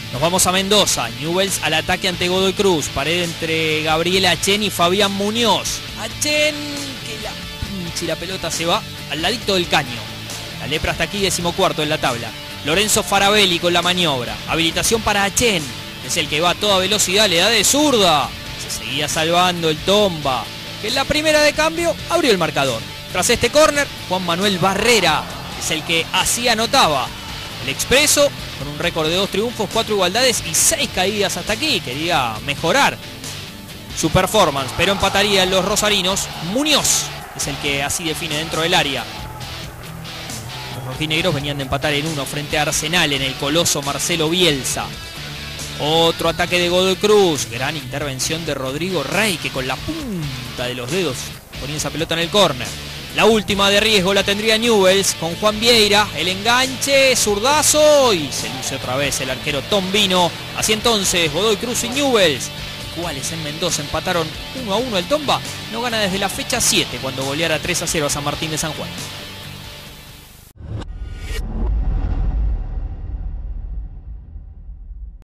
Nos vamos a Mendoza. Newell's al ataque ante Godoy Cruz. Pared entre Gabriel Achen y Fabián Muñoz. Achen, que la pinche y la pelota se va al ladito del caño. La Lepra hasta aquí 14º en la tabla. Lorenzo Farabelli con la maniobra. Habilitación para Achen. Es el que va a toda velocidad, le da de zurda. Se seguía salvando el Tomba, que en la primera de cambio abrió el marcador. Tras este córner, Juan Manuel Barrera es el que así anotaba. El Expreso, con un récord de 2 triunfos, 4 igualdades y 6 caídas hasta aquí, quería mejorar su performance, pero empataría en los rosarinos. Muñoz es el que así define dentro del área. Los rojinegros venían de empatar en 1 frente a Arsenal en el coloso Marcelo Bielsa. Otro ataque de Godoy Cruz. Gran intervención de Rodrigo Rey, que con la punta de los dedos ponía esa pelota en el córner. La última de riesgo la tendría Newell's con Juan Vieira. El enganche, zurdazo, y se luce otra vez el arquero Tom Vino. Así entonces, Godoy Cruz y Newell's, cuales en Mendoza empataron 1-1 el Tomba, no gana desde la fecha 7, cuando goleara 3-0 a San Martín de San Juan.